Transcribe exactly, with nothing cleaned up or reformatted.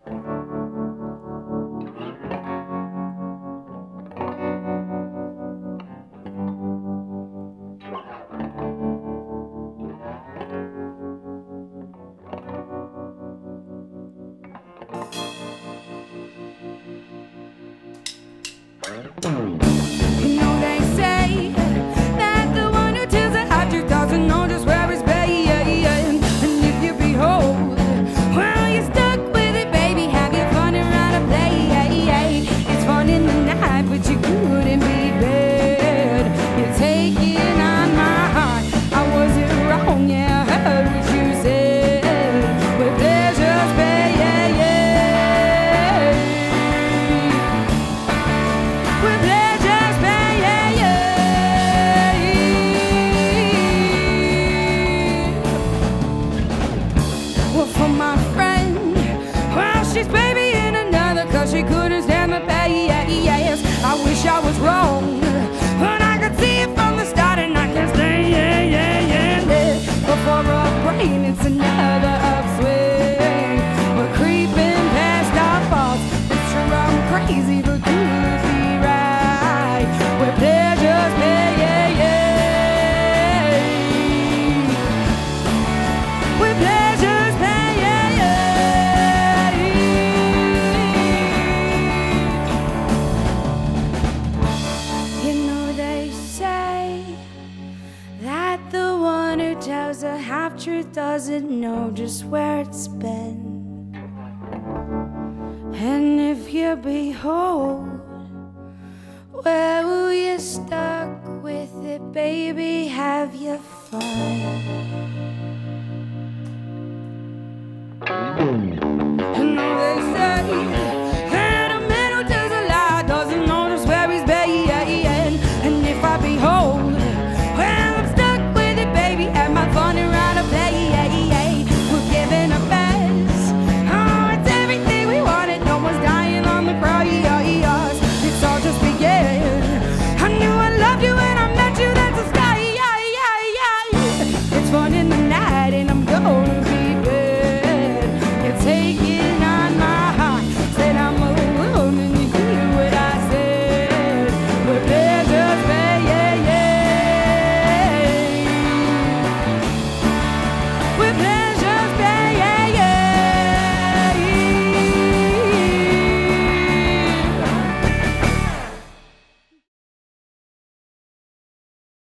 You know they say that the one who tells the hot truth doesn't know just where it's been. And if you behold, well, you're stuck with it, baby. Have your fun and run a play. It's fun in the night, but you couldn't be bad. You're taking on my heart. I wasn't wrong, yeah, I heard what you said. With pleasure's pay, yeah, yeah. With pleasure's pay, yeah, yeah. Well, for my friend, well, she's babying another, cause she couldn't stand the pay, yeah, yes. I wish I was wrong, but I could see it from the start, and I can stay, yeah, yeah, yeah, yeah. Before our brain, it's another upswing. We're creeping past our faults. It's true, I'm crazy, but could be right. With pleasure's pay, yeah, yeah. With pleasure's pay, yeah, yeah. You know they say that the one who tells a half-truth doesn't know just where it's been. And if you behold, well, you're stuck with it, baby, have your fun.